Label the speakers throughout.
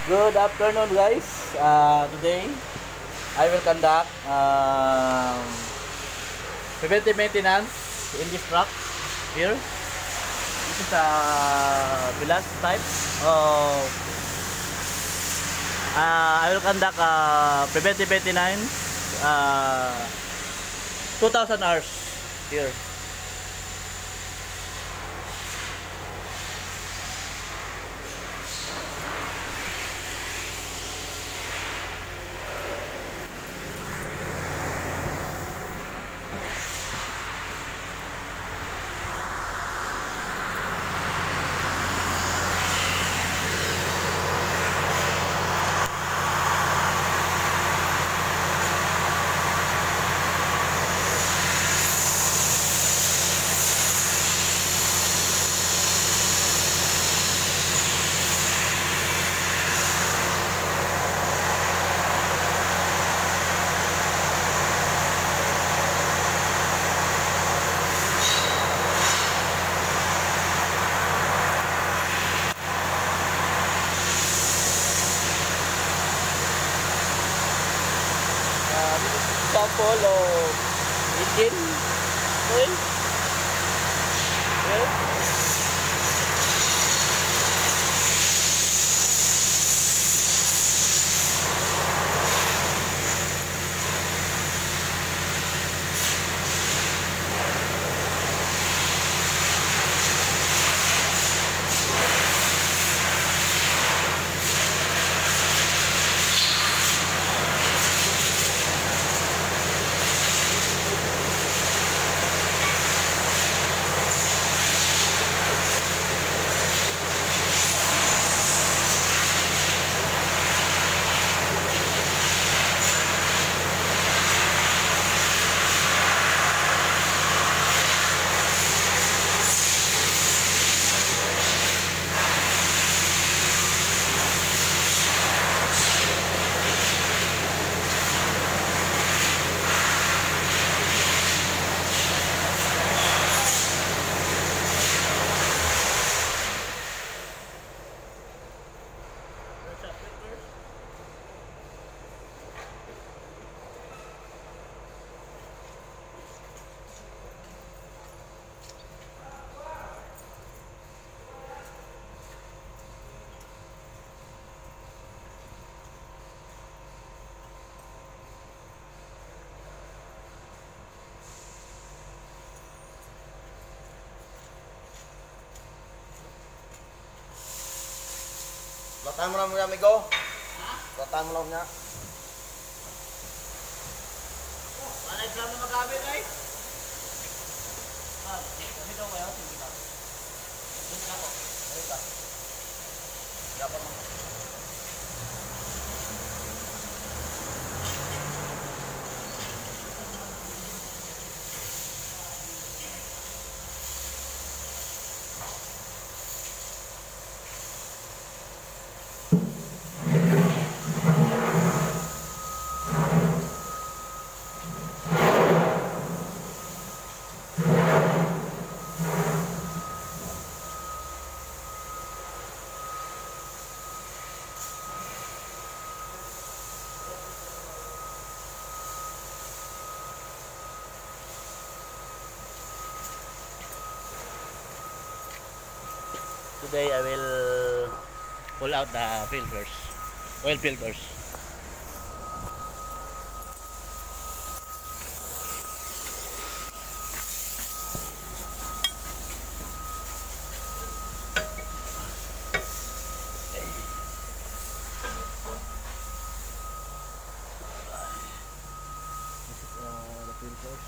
Speaker 1: Good afternoon, guys. Today, I will conduct preventive maintenance in this truck here. This is a Velas type. I will conduct preventive maintenance 2,000 hours here. Sample of engine oil. Here.
Speaker 2: Latahan mo lang muna, amigo. Latahan mo lang niya.
Speaker 1: Mana exam na magamit ay? Kami daw kayo, sige ka. Sige ka ko. Sige ka. Dapat mo. Today I will pull out the filters, oil filters. This is the filters.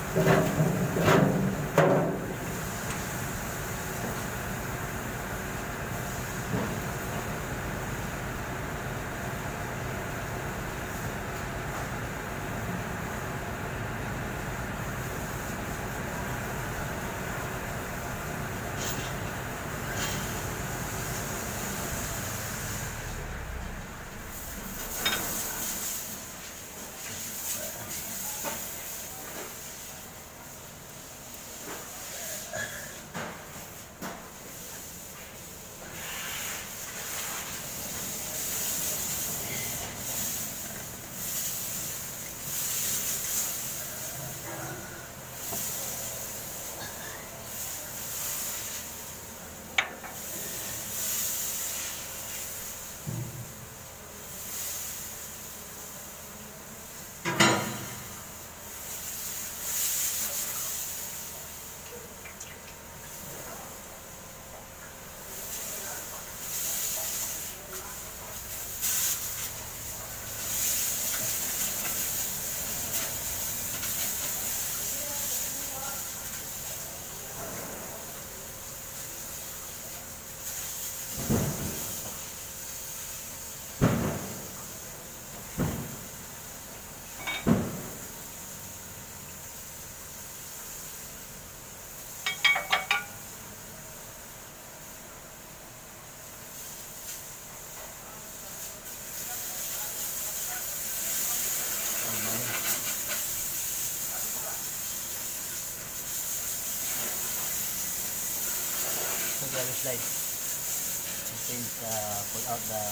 Speaker 1: So the other slide. Change, pull out the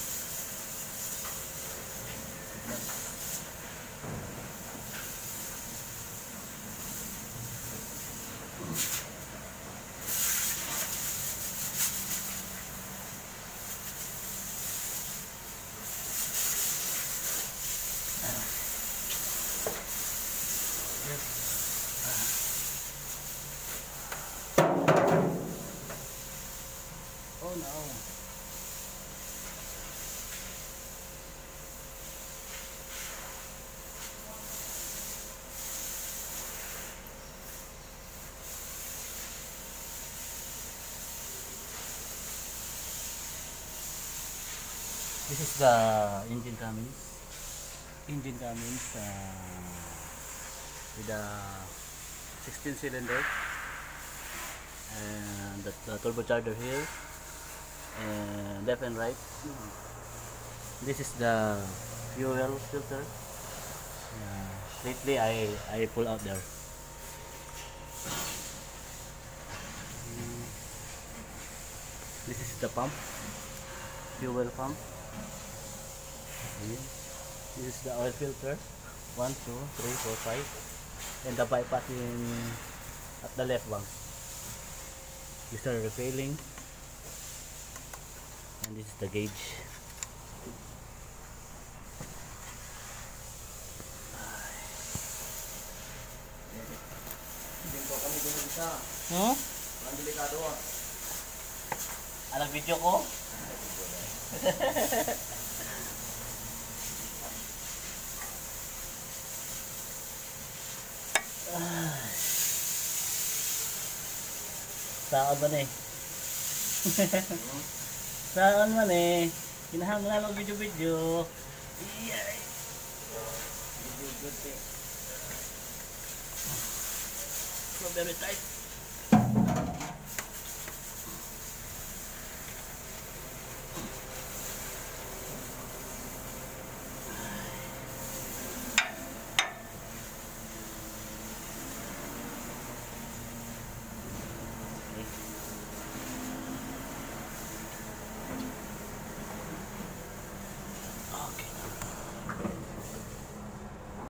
Speaker 1: oh no. This is the engine Cummins. Engine Cummins with a 16 cylinder and the turbocharger here and left and right. This is the fuel filter. Lately I pull out there. This is the pump, fuel pump. This is the oil filter. 1, 2, 3, 4, 5. And the bypass at the left bank. You start refilling. And this is the gauge.
Speaker 2: Dito kami isa. Ang delikado ah.
Speaker 1: Alam video ko? Saan man eh? Saan man eh? Kinahanglan na lang video-video. Iyay! So very tight.